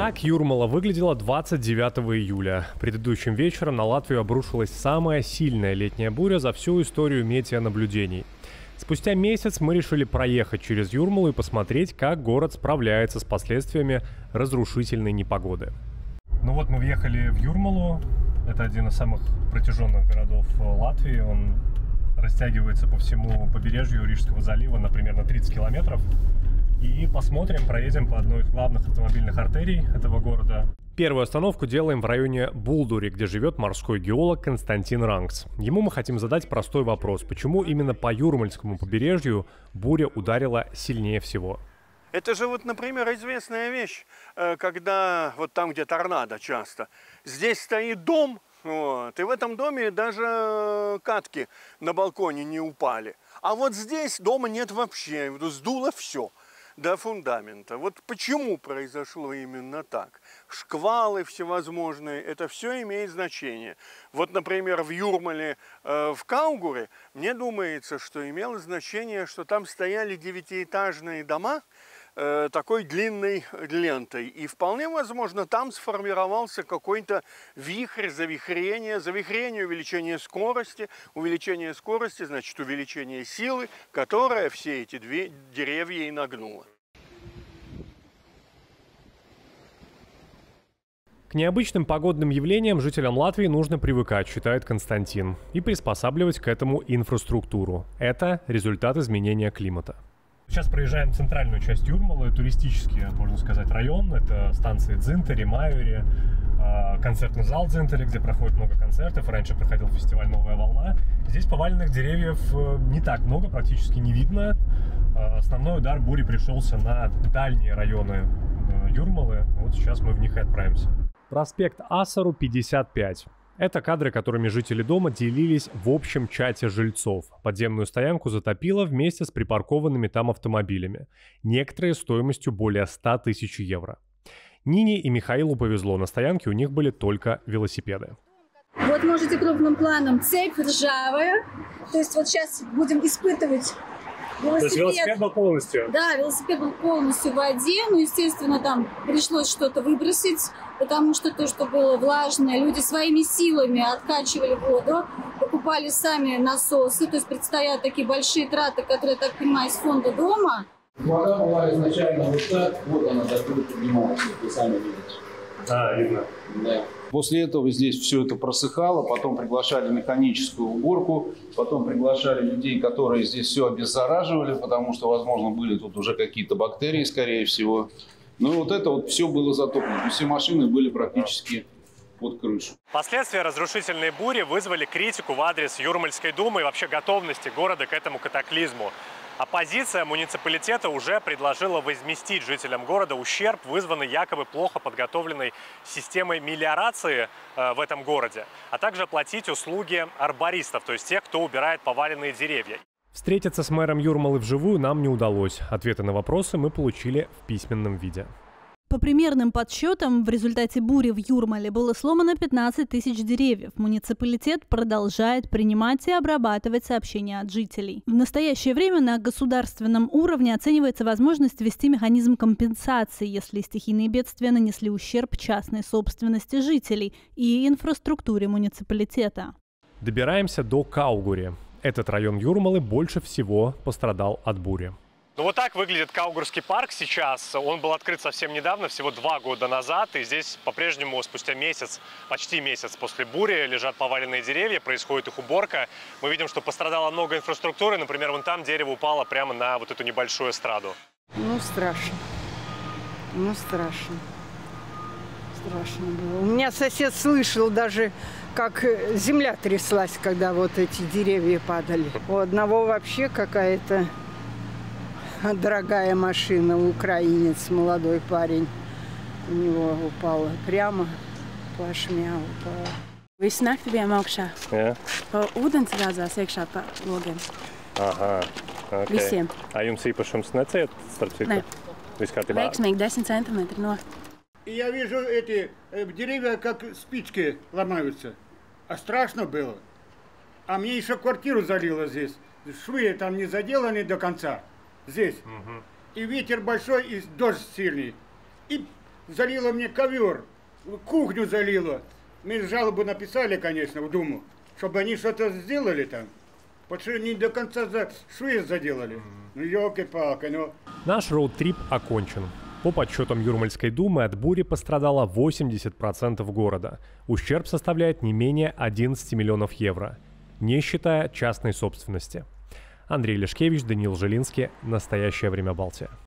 Так Юрмала выглядела 29 июля. Предыдущим вечером на Латвию обрушилась самая сильная летняя буря за всю историю метеонаблюдений. Спустя месяц мы решили проехать через Юрмалу и посмотреть, как город справляется с последствиями разрушительной непогоды. Ну вот мы въехали в Юрмалу. Это один из самых протяженных городов Латвии. Он растягивается по всему побережью Рижского залива на примерно 30 километров. И посмотрим, проедем по одной из главных автомобильных артерий этого города. Первую остановку делаем в районе Булдури, где живет морской геолог Константин Рангс. Ему мы хотим задать простой вопрос: почему именно по Юрмальскому побережью буря ударила сильнее всего? Это же вот, например, известная вещь, когда вот там, где торнадо часто, здесь стоит дом, вот, и в этом доме даже катки на балконе не упали. А вот здесь дома нет вообще, сдуло все до фундамента. Вот почему произошло именно так? Шквалы всевозможные, это все имеет значение. Вот, например, в Юрмале, в Каугуре, мне думается, что имело значение, что там стояли 9-этажные дома такой длинной лентой. И вполне возможно, там сформировался какой-то вихрь, завихрение, увеличение скорости. Увеличение скорости значит увеличение силы, которая все эти две деревья и нагнула. К необычным погодным явлениям жителям Латвии нужно привыкать, считает Константин, и приспосабливать к этому инфраструктуру. Это результат изменения климата. Сейчас проезжаем центральную часть Юрмалы, туристический, можно сказать, район. Это станции Дзинтери, Майори, концертный зал Дзинтери, где проходит много концертов. Раньше проходил фестиваль «Новая волна». Здесь поваленных деревьев не так много, практически не видно. Основной удар бури пришелся на дальние районы Юрмалы. Вот сейчас мы в них и отправимся. Проспект Асару, 55. Это кадры, которыми жители дома делились в общем чате жильцов. Подземную стоянку затопило вместе с припаркованными там автомобилями. Некоторые стоимостью более 100 тысяч евро. Нине и Михаилу повезло, на стоянке у них были только велосипеды. Вот можете крупным планом: цепь ржавая. То есть вот сейчас будем испытывать велосипед. То есть велосипед был полностью? Да, велосипед был полностью в воде. Ну, естественно, там пришлось что-то выбросить, потому что то, что было влажное, люди своими силами откачивали воду, покупали сами насосы. То есть предстоят такие большие траты, которые, так понимаю, из фонда дома. Вода была изначально вот так, вот она так поднималась, вы сами видите. Да, видно. Да. После этого здесь все это просыхало, потом приглашали механическую уборку, потом приглашали людей, которые здесь все обеззараживали, потому что, возможно, были тут уже какие-то бактерии, скорее всего. Ну и вот это вот все было затоплено. Все машины были практически под крышу. Последствия разрушительной бури вызвали критику в адрес Юрмальской думы и вообще готовности города к этому катаклизму. Оппозиция муниципалитета уже предложила возместить жителям города ущерб, вызванный якобы плохо подготовленной системой мелиорации в этом городе, а также оплатить услуги арбористов, то есть тех, кто убирает поваленные деревья. Встретиться с мэром Юрмалы вживую нам не удалось. Ответы на вопросы мы получили в письменном виде. По примерным подсчетам, в результате бури в Юрмале было сломано 15 тысяч деревьев. Муниципалитет продолжает принимать и обрабатывать сообщения от жителей. В настоящее время на государственном уровне оценивается возможность ввести механизм компенсации, если стихийные бедствия нанесли ущерб частной собственности жителей и инфраструктуре муниципалитета. Добираемся до Каугури. Этот район Юрмалы больше всего пострадал от бури. Ну вот так выглядит Каугурский парк сейчас. Он был открыт совсем недавно, всего 2 года назад. И здесь по-прежнему спустя месяц, почти месяц после бури, лежат поваленные деревья, происходит их уборка. Мы видим, что пострадало много инфраструктуры. Например, вон там дерево упало прямо на вот эту небольшую эстраду. Ну, страшно. Ну, страшно. Страшно было. У меня сосед слышал даже, как земля тряслась, когда вот эти деревья падали. У одного вообще какая-то дорогая машина, украинец, молодой парень. У него упала прямо, плашмя упала. Visu nakti bijām augšā. Jā. Ūdens gāzās iekšā pa logiem. Aha, okay. Visiem. А jums īpašums neciet, starp citu? Nē. Viss kārtībā? Veiksmīgi 10 centimetri no. Я вижу эти деревья, как спички ломаются. А страшно было. А мне еще квартиру залило здесь. Швы там не заделаны до конца. Здесь. И ветер большой, и дождь сильный. И залило мне ковер, кухню залило. Мы жалобу написали, конечно, в Думу, чтобы они что-то сделали там. Потому что не до конца швы заделали. Ну, елки-палки, ну... Наш роуд-трип окончен. По подсчетам Юрмальской думы, от бури пострадало 80% города. Ущерб составляет не менее 11 миллионов евро, не считая частной собственности. Андрей Лешкевич, Даниил Жилинский. Настоящее время Балтия.